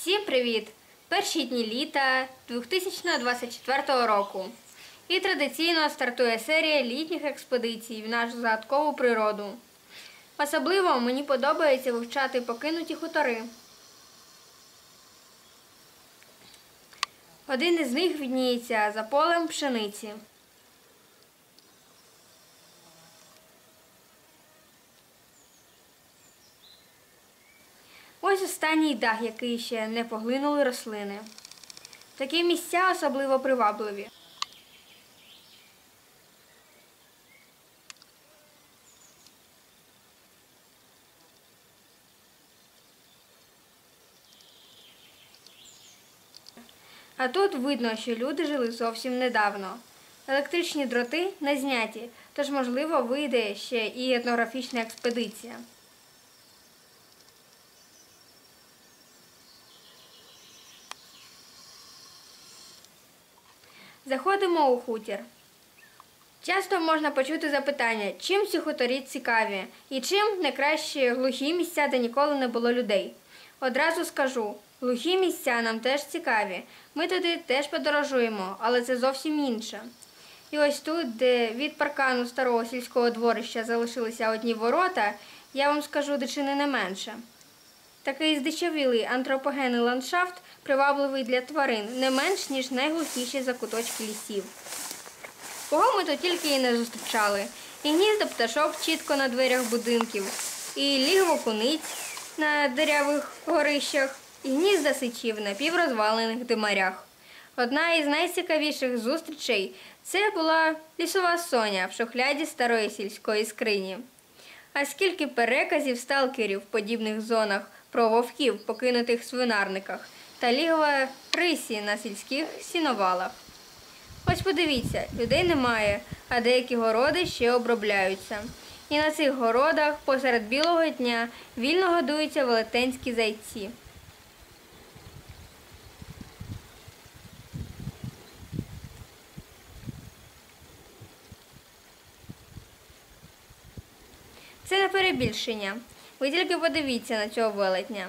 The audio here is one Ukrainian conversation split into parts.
Всім привіт! Перші дні літа 2024 року. І традиційно стартує серія літніх експедицій в нашу загадкову природу. Особливо мені подобається вивчати покинуті хутори. Один із них видніється за полем пшениці. Ось останній дах, який ще не поглинули рослини. Такі місця особливо привабливі. А тут видно, що люди жили зовсім недавно. Електричні дроти не зняті, тож, можливо, вийде ще і етнографічна експедиція. Заходимо у хутір. Часто можна почути запитання, чим ці хуторі цікаві і чим не краще глухі місця, де ніколи не було людей. Одразу скажу, глухі місця нам теж цікаві. Ми туди теж подорожуємо, але це зовсім інше. І ось тут, де від паркану старого сільського дворища залишилися одні ворота, я вам скажу дичини не менше. Такий здичавілий антропогенний ландшафт привабливий для тварин не менш, ніж найглухіші закуточки лісів. Кого ми тут тільки і не зустрічали. І гнізда пташок чітко на дверях будинків, і лігво куниць на деревих горищах, і гнізда сичів на піврозвалених димарях. Одна із найцікавіших зустрічей – це була лісова соня в шухляді старої сільської скрині. А скільки переказів сталкерів в подібних зонах про вовків, покинутих в свинарниках, та лігова рисі на сільських сіновалах. Ось подивіться, людей немає, а деякі городи ще обробляються. І на цих городах посеред білого дня вільно годуються велетенські зайці. Це не перебільшення. Ви тільки подивіться на цього велетня.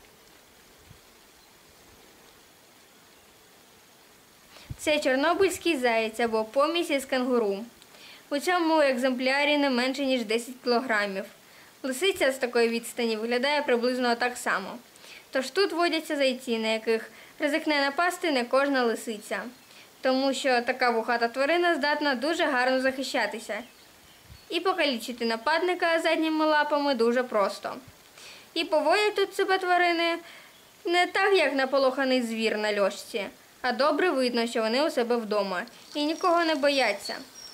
Це чорнобильський заєць або помість із кенгуру. У цьому екземплярі не менше, ніж 10 кілограмів. Лисиця з такої відстані виглядає приблизно так само. Тож тут водяться зайці, на яких ризикне напасти не кожна лисиця. Тому що така вухата тварина здатна дуже гарно захищатися. І покалічити нападника задніми лапами дуже просто. І поводять тут себе тварини не так, як наполоханий звір на льошці, а добре видно, що вони у себе вдома і нікого не бояться.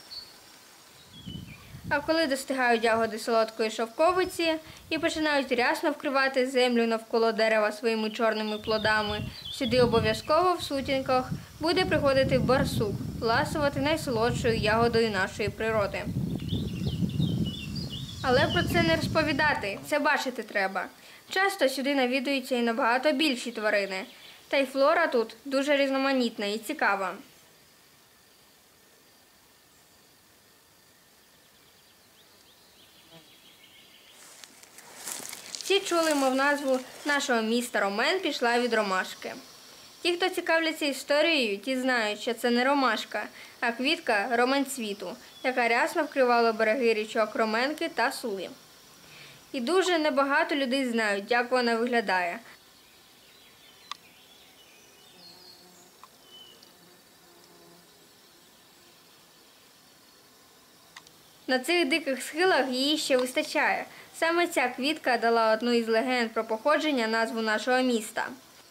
А коли достигають ягоди солодкої шовковиці і починають рясно вкривати землю навколо дерева своїми чорними плодами, сюди обов'язково в сутінках буде приходити барсук, ласувати найсолодшою ягодою нашої природи. Але про це не розповідати, це бачити треба. Часто сюди навідуються і набагато більші тварини. Та й флора тут дуже різноманітна і цікава. Всі чули, мов назву нашого міста Ромен пішла від ромашки. Ті, хто цікавляться історією, ті знають, що це не ромашка, а квітка роменцвіту, яка рясно вкривала береги річок Роменки та Сули. І дуже небагато людей знають, як вона виглядає. На цих диких схилах її ще вистачає. Саме ця квітка дала одну із легенд про походження назву нашого міста.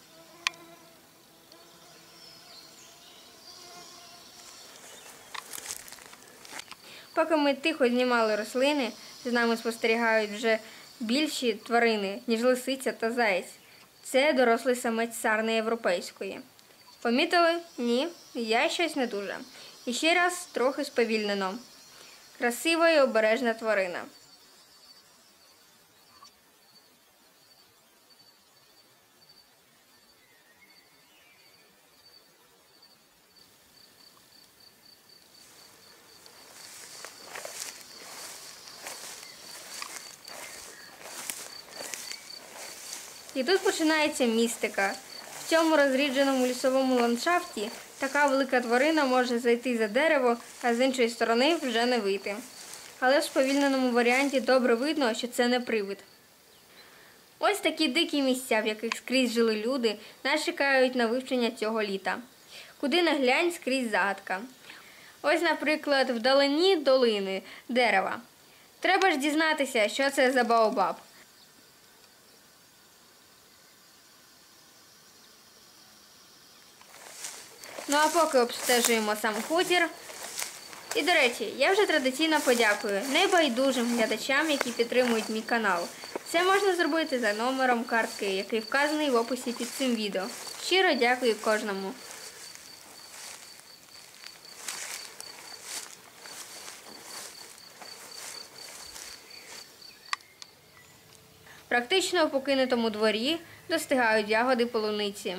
Поки ми тихо знімали рослини, з нами спостерігають вже більші тварини, ніж лисиця та заєць. Це дорослий самець сарни європейської. Помітили? Ні, я щось не дуже. І ще раз трохи сповільнено. Красива і обережна тварина. І тут починається містика. В цьому розрідженому лісовому ландшафті така велика тварина може зайти за дерево, а з іншої сторони вже не вийти. Але в сповільненому варіанті добре видно, що це не привид. Ось такі дикі місця, в яких скрізь жили люди, нас чекають на вивчення цього літа. Куди не глянь, скрізь загадка. Ось, наприклад, вдалині долини, дерева. Треба ж дізнатися, що це за баобаб. Ну а поки обстежуємо сам хутір. І, до речі, я вже традиційно подякую небайдужим глядачам, які підтримують мій канал. Це можна зробити за номером картки, який вказаний в описі під цим відео. Щиро дякую кожному. Практично у покинутому дворі достигають ягоди полуниці.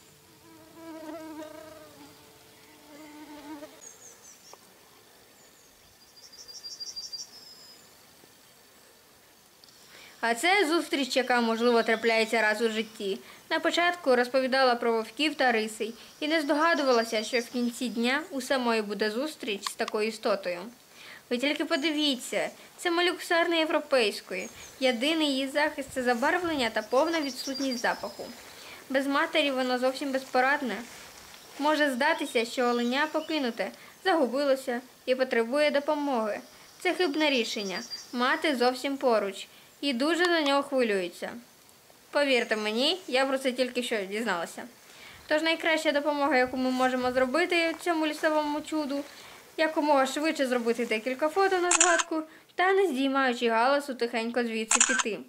А це зустріч, яка, можливо, трапляється раз у житті. На початку розповідала про вовків та рисей і не здогадувалася, що в кінці дня у самої буде зустріч з такою істотою. Ви тільки подивіться, це малюк сарни європейської. Єдиний її захист – це забарвлення та повна відсутність запаху. Без матері вона зовсім безпорадна. Може здатися, що оленя покинуте, загубилося і потребує допомоги. Це хибне рішення. Мати зовсім поруч. І дуже за нього хвилюється. Повірте мені, я про це тільки що дізналася. Тож найкраща допомога, яку ми можемо зробити цьому лісовому чуду, якомога швидше зробити декілька фото на згадку та, не здіймаючи галасу, тихенько звідси піти.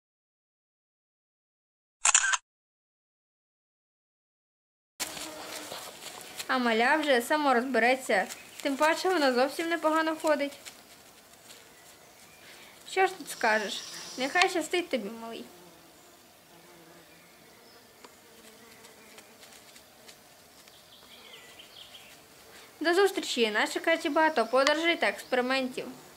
А маля вже само розбереться, тим паче вона зовсім непогано ходить. Що ж тут скажеш? Нехай щастить тобі, малий. До зустрічі! Нас чекає багато подорожей та експериментів.